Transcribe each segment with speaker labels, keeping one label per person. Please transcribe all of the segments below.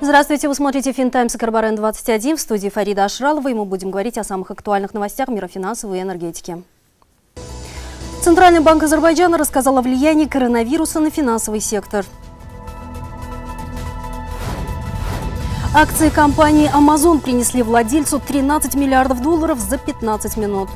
Speaker 1: Здравствуйте, вы смотрите Финтаймс и Карбарен-21. В студии Фарида Ашралова, и мы будем говорить о самых актуальных новостях мира финансовой и энергетики. Центральный банк Азербайджана рассказал о влиянии коронавируса на финансовый сектор. Акции компании Amazon принесли владельцу $13 миллиардов за 15 минут.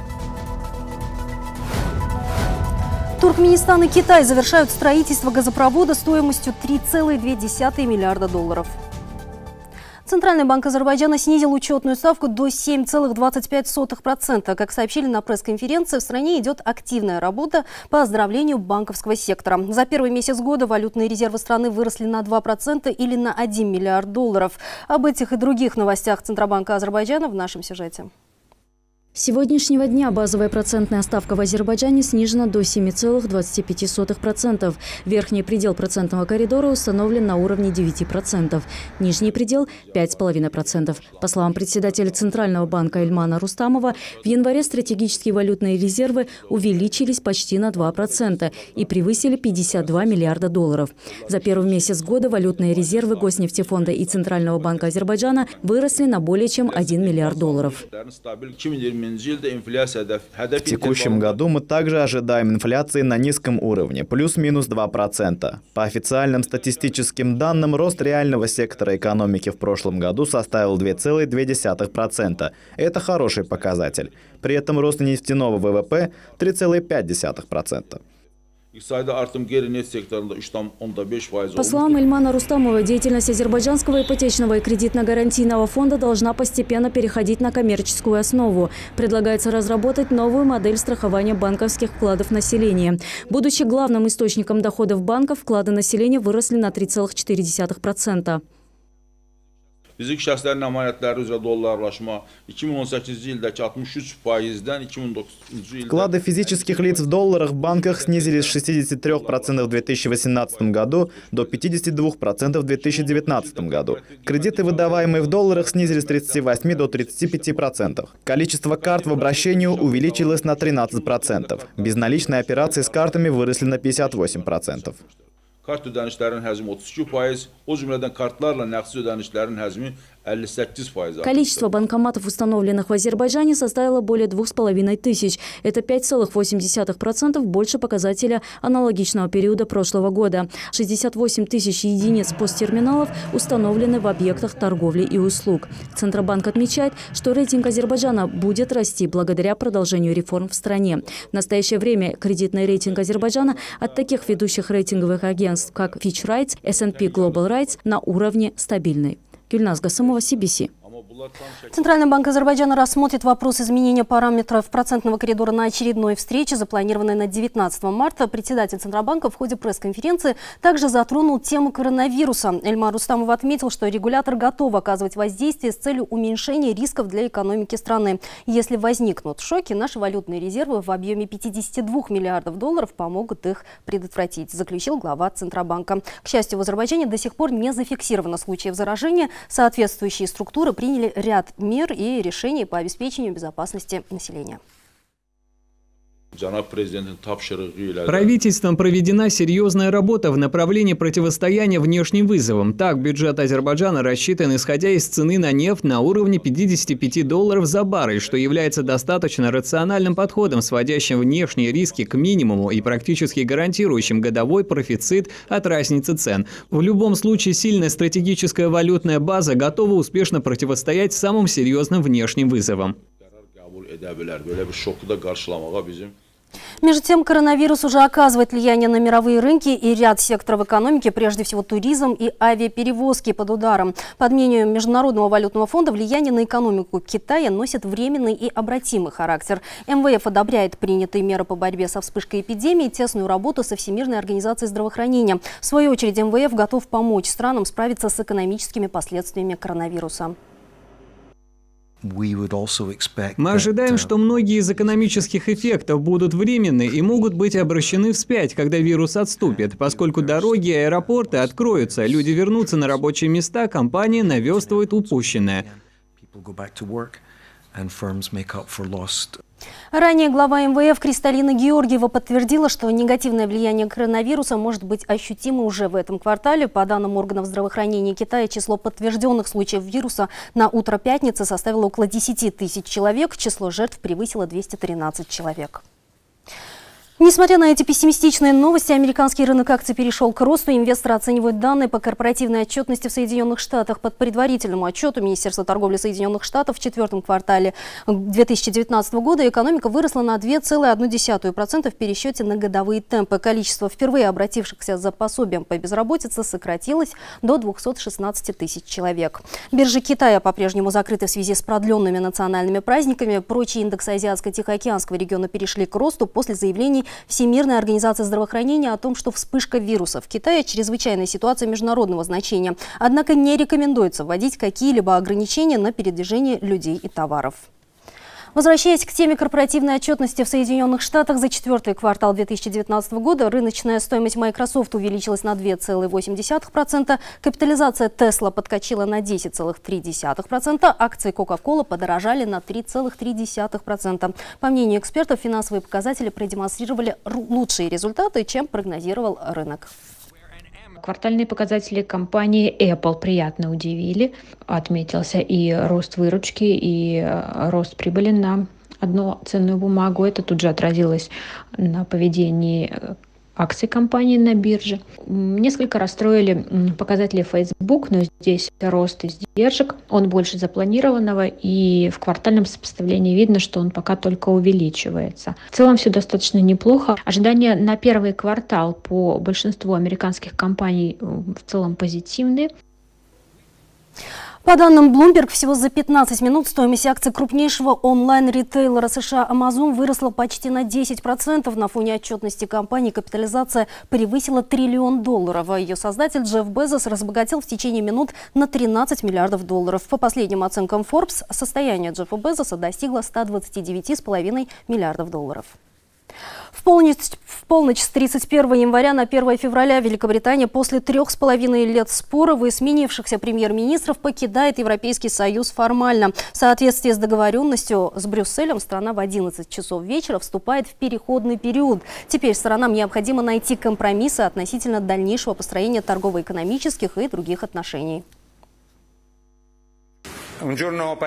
Speaker 1: Туркменистан и Китай завершают строительство газопровода стоимостью $3,2 миллиарда. Центральный банк Азербайджана снизил учетную ставку до 7,25%. Как сообщили на пресс-конференции, в стране идет активная работа по оздоровлению банковского сектора. За первый месяц года валютные резервы страны выросли на 2% или на $1 миллиард. Об этих и других новостях Центробанка Азербайджана в нашем сюжете.
Speaker 2: С сегодняшнего дня базовая процентная ставка в Азербайджане снижена до 7,25%. Верхний предел процентного коридора установлен на уровне 9%. Нижний предел – 5,5%. По словам председателя Центрального банка Эльмана Рустамова, в январе стратегические валютные резервы увеличились почти на 2% и превысили $52 миллиарда. За первый месяц года валютные резервы Госнефтефонда и Центрального банка Азербайджана выросли на более чем $1 миллиард.
Speaker 3: В текущем году мы также ожидаем инфляции на низком уровне, плюс-минус 2%. По официальным статистическим данным, рост реального сектора экономики в прошлом году составил 2,2%. Это хороший показатель. При этом рост нефтяного ВВП – 3,5%.
Speaker 2: По словам Эльмана Рустамова, деятельность Азербайджанского ипотечного и кредитно-гарантийного фонда должна постепенно переходить на коммерческую основу. Предлагается разработать новую модель страхования банковских вкладов населения. Будучи главным источником доходов банков, вклады населения выросли на 3,4%.
Speaker 4: Fiziki şəxslərin əmanətləri üzrə dollarlaşma 2018 ildəki 63%-dən 2009 ildə...
Speaker 3: Вклады физических лиц в долларах в банках снизились с 63% в 2018 году до 52% в 2019 году. Кредиты, выдаваемые в долларах, снизились с 38% до 35%. Количество карт в обращении увеличилось на 13%. Безналичные операции с картами выросли на 58%.
Speaker 4: Kart ödənişlərin həcmi 32%, o cümlədən kartlarla nəqsi ödənişlərin həcmi 58%.
Speaker 2: Количество банкоматов, установленных в Азербайджане, составило более 2500. Это 5,8% больше показателя аналогичного периода прошлого года. 68 тысяч единиц посттерминалов установлены в объектах торговли и услуг. Центробанк отмечает, что рейтинг Азербайджана будет расти благодаря продолжению реформ в стране. В настоящее время кредитный рейтинг Азербайджана от таких ведущих рейтинговых агентств, как Fitch Ratings, S&P Global Ratings, на уровне стабильный. Гюльназ Гасымова, CBC.
Speaker 1: Центральный банк Азербайджана рассмотрит вопрос изменения параметров процентного коридора на очередной встрече, запланированной на 19 марта. Председатель Центробанка в ходе пресс-конференции также затронул тему коронавируса. Эльмар Рустамов отметил, что регулятор готов оказывать воздействие с целью уменьшения рисков для экономики страны. Если возникнут шоки, наши валютные резервы в объеме $52 миллиардов помогут их предотвратить, заключил глава Центробанка. К счастью, в Азербайджане до сих пор не зафиксировано случаев заражения. Соответствующие структуры приняли ряд мер и решений по обеспечению безопасности населения.
Speaker 5: Правительством проведена серьезная работа в направлении противостояния внешним вызовам. Так, бюджет Азербайджана рассчитан, исходя из цены на нефть на уровне $55 за баррель, что является достаточно рациональным подходом, сводящим внешние риски к минимуму и практически гарантирующим годовой профицит от разницы цен. В любом случае, сильная стратегическая валютная база готова успешно противостоять самым серьезным внешним вызовам.
Speaker 1: Между тем, коронавирус уже оказывает влияние на мировые рынки и ряд секторов экономики, прежде всего туризм и авиаперевозки под ударом. По мнению Международного валютного фонда, влияние на экономику Китая носит временный и обратимый характер. МВФ одобряет принятые меры по борьбе со вспышкой эпидемии и тесную работу со Всемирной организацией здравоохранения. В свою очередь, МВФ готов помочь странам справиться с экономическими последствиями коронавируса.
Speaker 5: Мы ожидаем, что многие из экономических эффектов будут временны и могут быть обращены вспять, когда вирус отступит. Поскольку дороги и аэропорты откроются, люди вернутся на рабочие места, компании наверстывают упущенное.
Speaker 1: Ранее глава МВФ Кристалина Георгиева подтвердила, что негативное влияние коронавируса может быть ощутимо уже в этом квартале. По данным органов здравоохранения Китая, число подтвержденных случаев вируса на утро пятницы составило около 10 тысяч человек. Число жертв превысило 213 человек. Несмотря на эти пессимистичные новости, американский рынок акций перешел к росту. Инвесторы оценивают данные по корпоративной отчетности в Соединенных Штатах. Под предварительному отчету Министерства торговли Соединенных Штатов в четвертом квартале 2019 года экономика выросла на 2,1% в пересчете на годовые темпы. Количество впервые обратившихся за пособием по безработице сократилось до 216 тысяч человек. Биржи Китая по-прежнему закрыты в связи с продленными национальными праздниками. Прочие индексы Азиатско-Тихоокеанского региона перешли к росту после заявлений Всемирной организации здравоохранения о том, что вспышка вируса в Китае – чрезвычайная ситуация международного значения. Однако не рекомендуется вводить какие-либо ограничения на передвижение людей и товаров. Возвращаясь к теме корпоративной отчетности в Соединенных Штатах, за четвертый квартал 2019 года рыночная стоимость Microsoft увеличилась на 2,8%, капитализация Tesla подкачила на 10,3%, акции Coca-Cola подорожали на 3,3%. По мнению экспертов, финансовые показатели продемонстрировали лучшие результаты, чем прогнозировал рынок.
Speaker 6: Квартальные показатели компании Apple приятно удивили. Отметился и рост выручки, и рост прибыли на одну ценную бумагу. Это тут же отразилось на поведении акций компании на бирже. Несколько расстроили показатели Facebook, но здесь рост издержек, он больше запланированного, и в квартальном сопоставлении видно, что он пока только увеличивается. В целом все достаточно неплохо. Ожидания на первый квартал по большинству американских компаний в целом позитивные.
Speaker 1: По данным Bloomberg, всего за 15 минут стоимость акций крупнейшего онлайн-ритейлера США Amazon выросла почти на 10%. На фоне отчетности компании капитализация превысила $1 триллион, а ее создатель Джефф Безос разбогател в течение минут на $13 миллиардов. По последним оценкам Forbes, состояние Джеффа Безоса достигло $129,5 миллиардов. В полночь с 31 января на 1 февраля Великобритания после 3,5 лет споров и сменившихся премьер-министров покидает Европейский Союз формально. В соответствии с договоренностью с Брюсселем страна в 11 часов вечера вступает в переходный период. Теперь сторонам необходимо найти компромиссы относительно дальнейшего построения торгово-экономических и других отношений.
Speaker 5: В полночь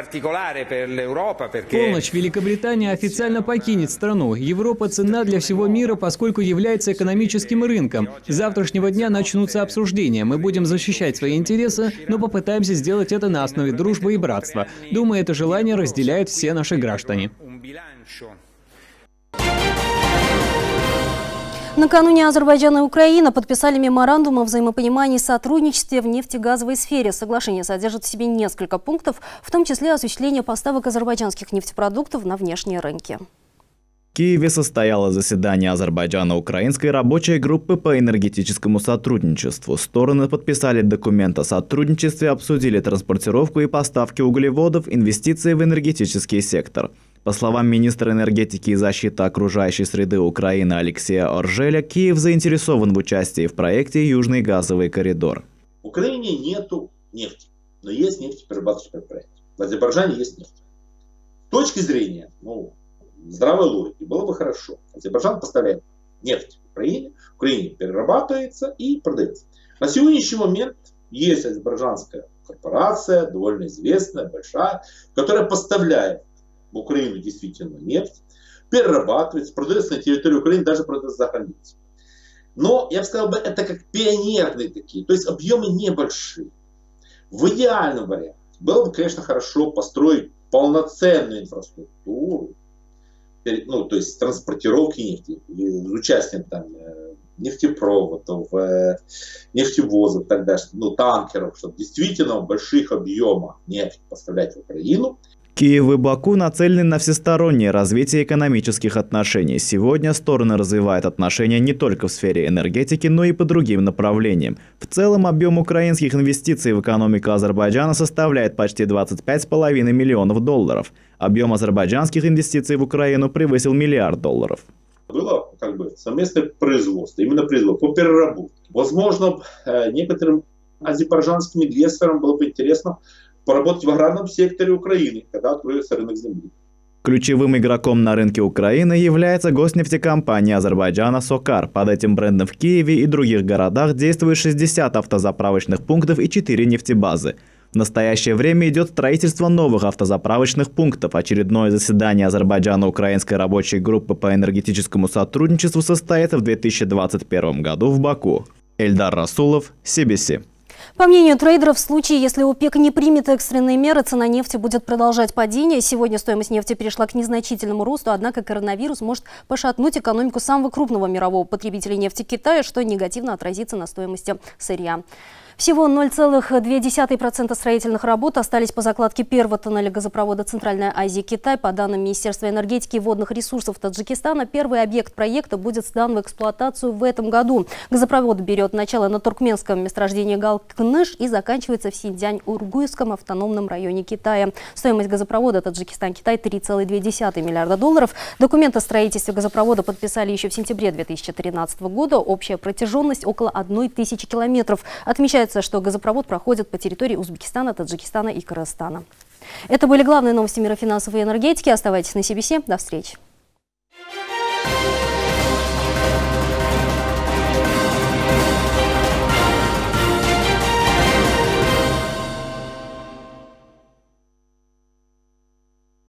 Speaker 5: Великобритания официально покинет страну. Европа ценна для всего мира, поскольку является экономическим рынком. С завтрашнего дня начнутся обсуждения. Мы будем защищать свои интересы, но попытаемся сделать это на основе дружбы и братства. Думаю, это желание разделяют все наши граждане.
Speaker 1: Накануне Азербайджан и Украина подписали меморандум о взаимопонимании и сотрудничестве в нефтегазовой сфере. Соглашение содержит в себе несколько пунктов, в том числе осуществление поставок азербайджанских нефтепродуктов на внешние рынки.
Speaker 3: В Киеве состоялось заседание Азербайджано-украинской рабочей группы по энергетическому сотрудничеству. Стороны подписали документ о сотрудничестве, обсудили транспортировку и поставки углеводов, инвестиции в энергетический сектор. По словам министра энергетики и защиты окружающей среды Украины Алексея Оржеля, Киев заинтересован в участии в проекте «Южный газовый коридор».
Speaker 7: В Украине нету нефти, но есть нефтеперерабатывающий предприятие. В Азербайджане есть нефть. С точки зрения здравой логики было бы хорошо. Азербайджан поставляет нефть в Украине перерабатывается и продается. На сегодняшний момент есть азербайджанская корпорация, довольно известная, большая, которая поставляет в Украину действительно нефть, перерабатывается, продается на территории Украины, даже продается за границей. Но я бы сказал, это как пионерные такие, то есть объемы небольшие. В идеальном варианте было бы, конечно, хорошо построить полноценную инфраструктуру, то есть транспортировки нефти, с участием там нефтепроводов, нефтевозов, и так далее, танкеров, чтобы действительно в больших объемах нефть поставлять в Украину.
Speaker 3: Киев и Баку нацелены на всестороннее развитие экономических отношений. Сегодня стороны развивают отношения не только в сфере энергетики, но и по другим направлениям. В целом объем украинских инвестиций в экономику Азербайджана составляет почти $25,5 миллионов. Объем азербайджанских инвестиций в Украину превысил $1 миллиард.
Speaker 7: Было совместное производство, именно производство по переработке. Возможно, некоторым азербайджанским инвесторам было бы интересно поработать в аграрном секторе Украины, когда откроется рынок земли.
Speaker 3: Ключевым игроком на рынке Украины является госнефтекомпания Азербайджана «Сокар». Под этим брендом в Киеве и других городах действует 60 автозаправочных пунктов и 4 нефтебазы. В настоящее время идет строительство новых автозаправочных пунктов. Очередное заседание Азербайджано-украинской рабочей группы по энергетическому сотрудничеству состоится в 2021 году в Баку. Эльдар Расулов, CBC.
Speaker 1: По мнению трейдеров, в случае, если ОПЕК не примет экстренные меры, цена нефти будет продолжать падение. Сегодня стоимость нефти перешла к незначительному росту, однако коронавирус может пошатнуть экономику самого крупного мирового потребителя нефти Китая, что негативно отразится на стоимости сырья. Всего 0,2% строительных работ остались по закладке первого тоннеля газопровода Центральная Азия-Китай. По данным Министерства энергетики и водных ресурсов Таджикистана, первый объект проекта будет сдан в эксплуатацию в этом году. Газопровод берет начало на туркменском месторождении Галкныш и заканчивается в Синьцзянь-Ургуйском автономном районе Китая. Стоимость газопровода Таджикистан-Китай 3,2 миллиарда долларов. Документ о строительстве газопровода подписали еще в сентябре 2013 года. Общая протяженность около 1000 километров. Отмечается, что газопровод проходит по территории Узбекистана, Таджикистана и Кыргызстана. Это были главные новости мира финансовой и энергетики. Оставайтесь на CBC. До встречи.